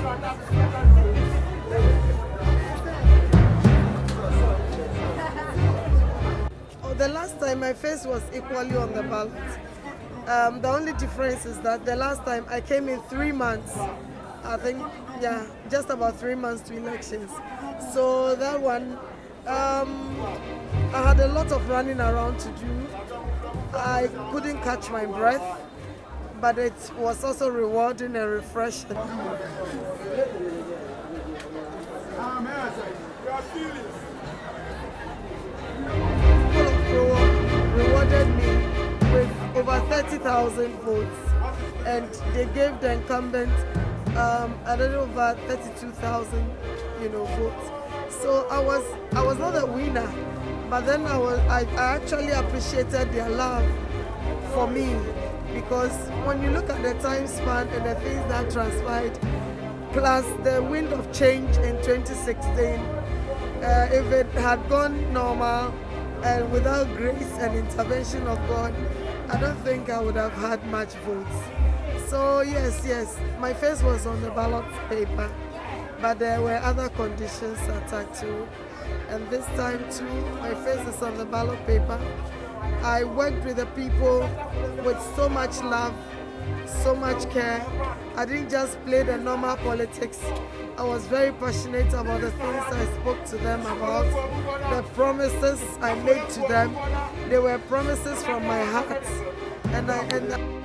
Oh, the last time my face was equally on the ballot. The only difference is that the last time I came in 3 months, I think, yeah, just about 3 months to elections. So that one, I had a lot of running around to do. I couldn't catch my breath, but it was also rewarding and refreshing. People rewarded me with over 30,000 votes, and they gave the incumbent a little over 32,000, votes. So I was not a winner, but then I actually appreciated their love for me, because when you look at the time span and the things that transpired, plus the wind of change in 2016, if it had gone normal and without grace and intervention of God, I don't think I would have had much votes. So yes, my face was on the ballot paper, but there were other conditions attached to it. And this time too, my face is on the ballot paper. I worked with the people with so much love, so much care. I didn't just play the normal politics. I was very passionate about the things I spoke to them about, the promises I made to them. They were promises from my heart, and